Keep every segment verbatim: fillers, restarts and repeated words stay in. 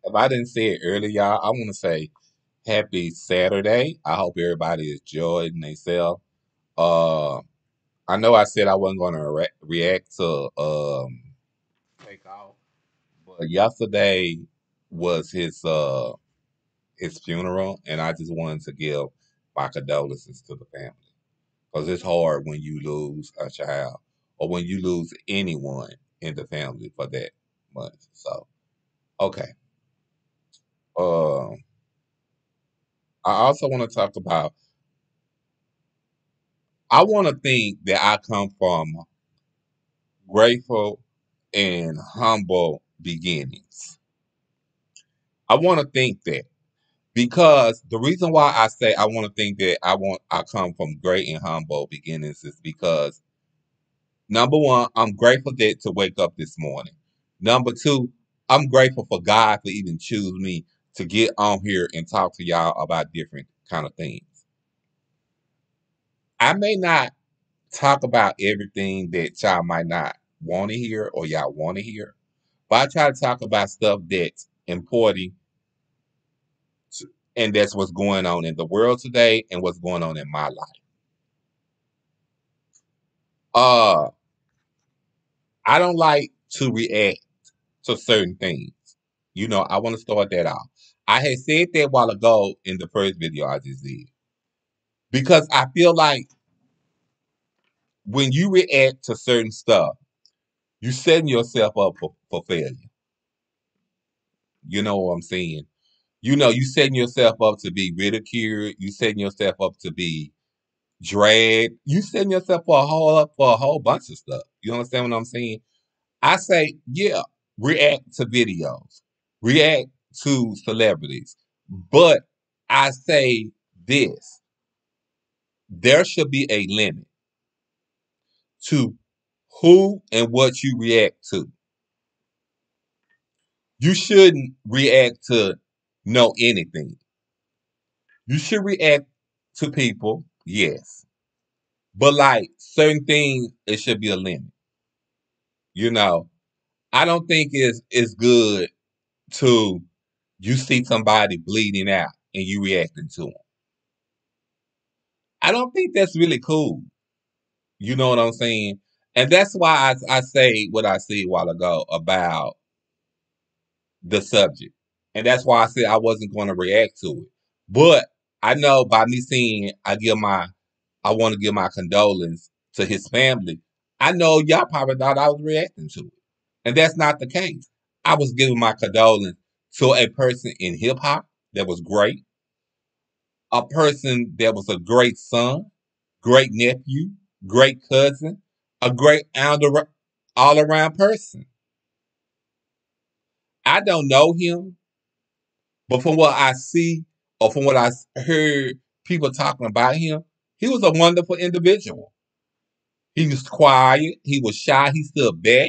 If I didn't say it earlier, y'all, I want to say happy Saturday. I hope everybody is enjoying themselves. Uh, I know I said I wasn't going to re- react to um take off, but yesterday was his uh his funeral, and I just wanted to give my condolences to the family because it's hard when you lose a child or when you lose anyone in the family for that much. So okay. Um, I also want to talk about. I want to think that I come from grateful and humble beginnings. I want to think that because the reason why I say I want to think that I want I come from great and humble beginnings is because number one, I'm grateful that to wake up this morning. Number two, I'm grateful for God for even choose me to get on here and talk to y'all about different kind of things. I may not talk about everything that y'all might not want to hear or y'all want to hear. But I try to talk about stuff that's important to- and that's what's going on in the world today and what's going on in my life. Uh, I don't like to react to certain things. You know, I want to start that off. I had said that a while ago in the first video I just did. Because I feel like when you react to certain stuff, you setting yourself up for, for failure. You know what I'm saying? You know, you setting yourself up to be ridiculed. You setting yourself up to be dragged. You setting yourself for a whole up for a whole bunch of stuff. You understand what I'm saying? I say, yeah, react to videos, react to celebrities, but I say this: there should be a limit to who and what you react to. You shouldn't react to know anything. You should react to people, yes, but like certain things, it should be a limit. You know, I don't think it's it's good to you see somebody bleeding out and you reacting to them. I don't think that's really cool. You know what I'm saying? And that's why I, I say what I said a while ago about the subject. And that's why I said I wasn't going to react to it. But I know by me seeing I give my I want to give my condolence to his family. I know y'all probably thought I was reacting to it. And that's not the case. I was giving my condolence to a person in hip hop that was great, a person that was a great son, great nephew, great cousin, a great all around person. I don't know him, but from what I see or from what I heard people talking about him, he was a wonderful individual. He was quiet, he was shy, he stood back.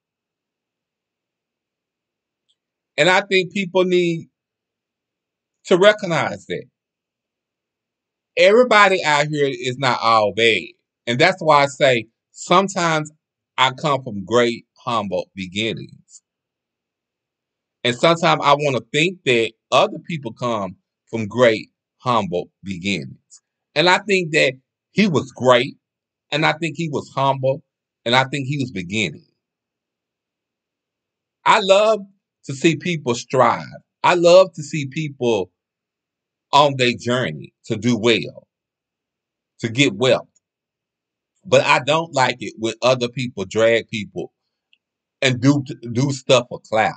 And I think people need to recognize that. Everybody out here is not all bad. And that's why I say sometimes I come from great, humble beginnings. And sometimes I want to think that other people come from great, humble beginnings. And I think that he was great, and I think he was humble, and I think he was beginning. I love to see people strive. I love to see people on their journey to do well, to get wealth. But I don't like it when other people drag people and do do stuff for clout.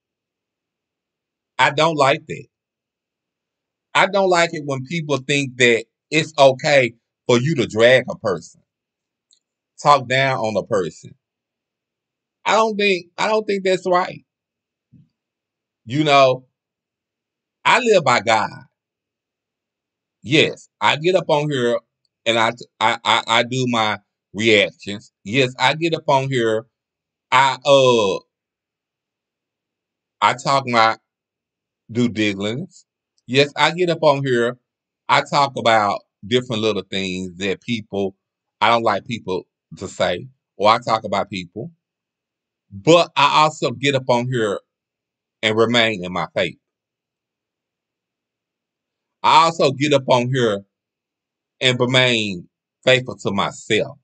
I don't like that. I don't like it when people think that it's okay for you to drag a person, talk down on a person. I don't think I don't think that's right. You know, I live by God. Yes, I get up on here and I I I, I do my reactions. Yes, I get up on here. I uh I talk my due diligence. Yes, I get up on here. I talk about different little things that people I don't like people to say, or I talk about people. But I also get up on here and remain in my faith. I also get up on here and remain faithful to myself.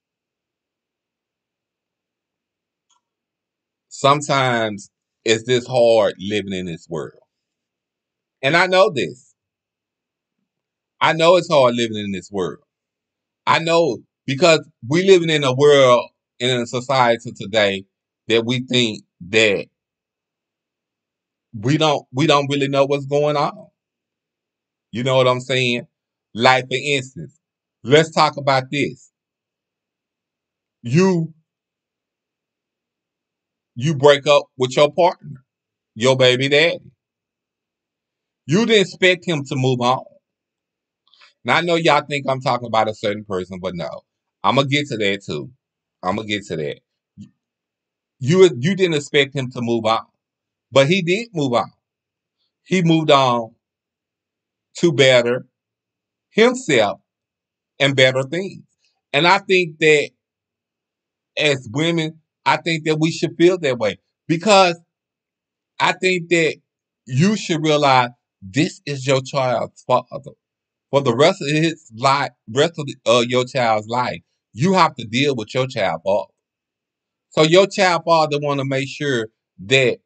Sometimes it's this hard living in this world. And I know this. I know it's hard living in this world. I know because we living in a world in a society today that we think that we don't we don't really know what's going on. You know what I'm saying? Like for instance, let's talk about this. You you break up with your partner, your baby daddy. You didn't expect him to move on. Now I know y'all think I'm talking about a certain person, but no. I'm gonna get to that too. I'm gonna get to that. You you didn't expect him to move on, but he did move on. He moved on to better himself and better things. And I think that as women, I think that we should feel that way because I think that you should realize this is your child's father. For the rest of his life, rest of the, uh, your child's life, you have to deal with your child father. So your child father want to make sure that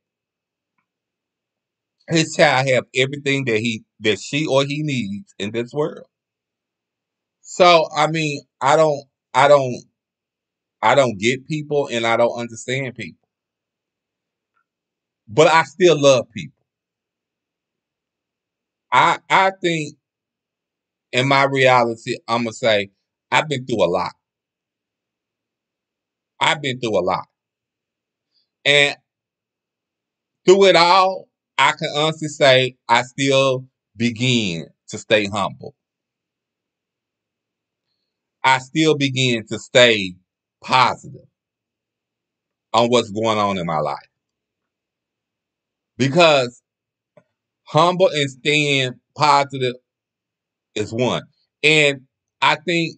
his child have everything that he that she or he needs in this world. So I mean, I don't, I don't, I don't get people, and I don't understand people, but I still love people. I I think in my reality, I'm gonna say I've been through a lot. I've been through a lot, and through it all, I can honestly say I still begin to stay humble. I still begin to stay positive on what's going on in my life because humble and staying positive is one. And I think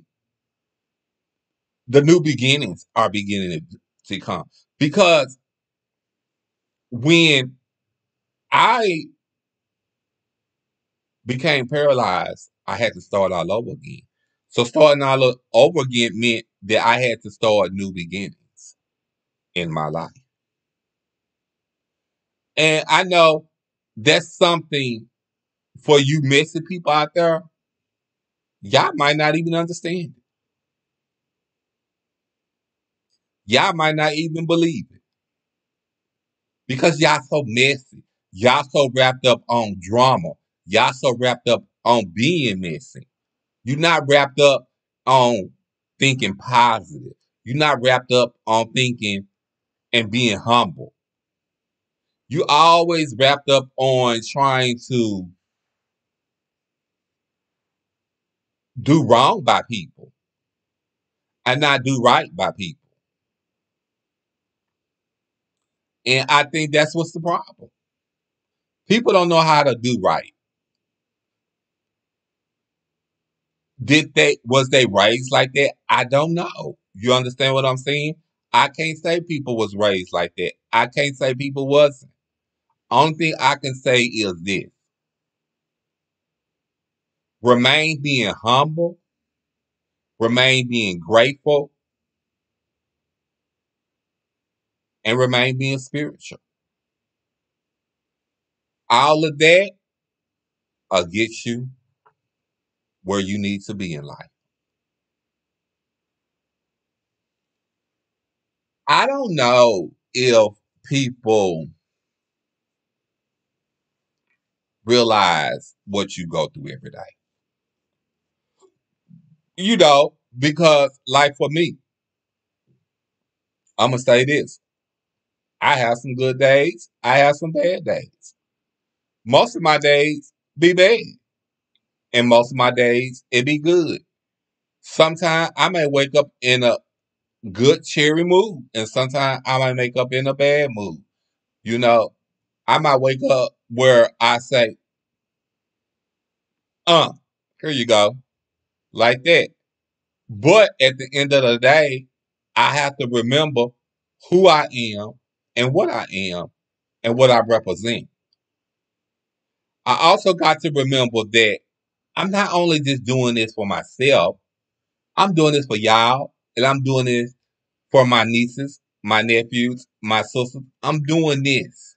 the new beginnings are beginning to, to come because when I became paralyzed, I had to start all over again. So starting all o- over again meant that I had to start new beginnings in my life. And I know that's something for you messy people out there, y'all might not even understand it. Y'all might not even believe it because y'all so messy. Y'all so wrapped up on drama. Y'all so wrapped up on being messy. You're not wrapped up on thinking positive. You're not wrapped up on thinking and being humble. You always wrapped up on trying to do wrong by people and not do right by people. And I think that's what's the problem. People don't know how to do right. Did they was they raised like that? I don't know. You understand what I'm saying? I can't say people was raised like that. I can't say people wasn't. Only thing I can say is this. Remain being humble, remain being grateful, and remain being spiritual. All of that will get you where you need to be in life. I don't know if people realize what you go through every day. You know, because like for me, I'm gonna say this. I have some good days. I have some bad days. Most of my days be bad. And most of my days it be good. Sometimes I may wake up in a good cheery mood. And sometimes I might wake up in a bad mood. You know, I might wake up where I say, uh, here you go. Like that. But at the end of the day, I have to remember who I am and what I am and what I represent. I also got to remember that I'm not only just doing this for myself, I'm doing this for y'all, and I'm doing this for my nieces, my nephews, my sisters. I'm doing this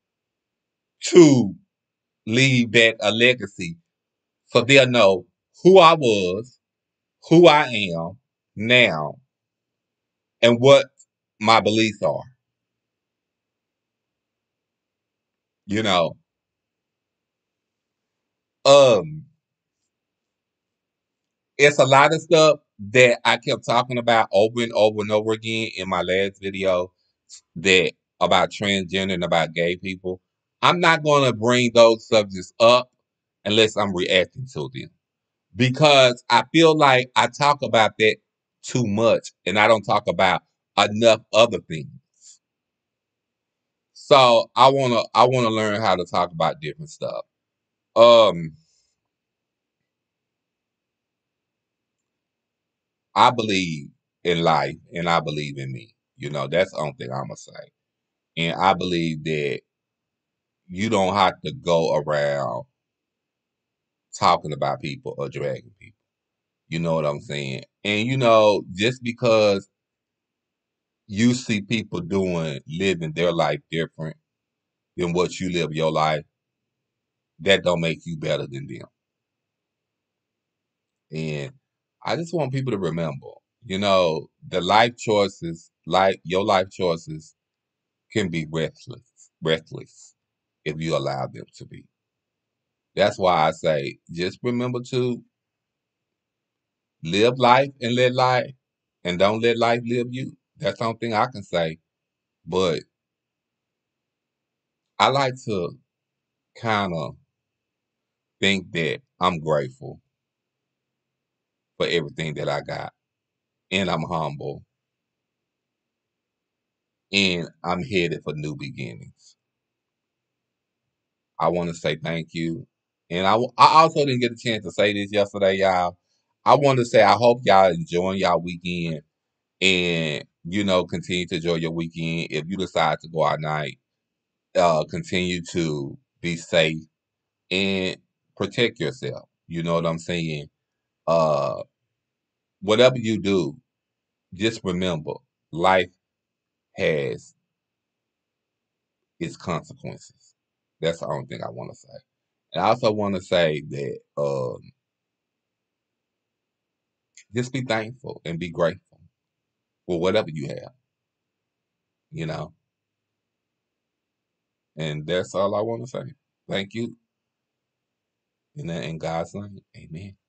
to leave back a legacy so they'll know who I was, who I am now, and what my beliefs are. You know, um, it's a lot of stuff that I kept talking about over and over and over again in my last video that about transgender and about gay people. I'm not going to bring those subjects up unless I'm reacting to them because I feel like I talk about that too much and I don't talk about enough other things. So I wanna I wanna learn how to talk about different stuff. Um, I believe in life and I believe in me. You know, that's the only thing I'm gonna say. And I believe that you don't have to go around talking about people or dragging people. You know what I'm saying? And you know, just because you see people doing living their life different than what you live your life, that don't make you better than them. And I just want people to remember, you know, the life choices, like your life choices can be reckless, reckless if you allow them to be. That's why I say just remember to live life and let life and don't let life live you. That's something I can say. But I like to kind of think that I'm grateful for everything that I got. And I'm humble. And I'm headed for new beginnings. I want to say thank you. And I, I also didn't get a chance to say this yesterday, y'all. I want to say I hope y'all enjoying y'all weekend and, you know, continue to enjoy your weekend. If you decide to go out night, uh, continue to be safe and protect yourself. You know what I'm saying? Uh, whatever you do, just remember life has its consequences. That's the only thing I want to say. And I also want to say that um, just be thankful and be grateful for whatever you have, you know. And that's all I want to say. Thank you. In, in God's name, amen.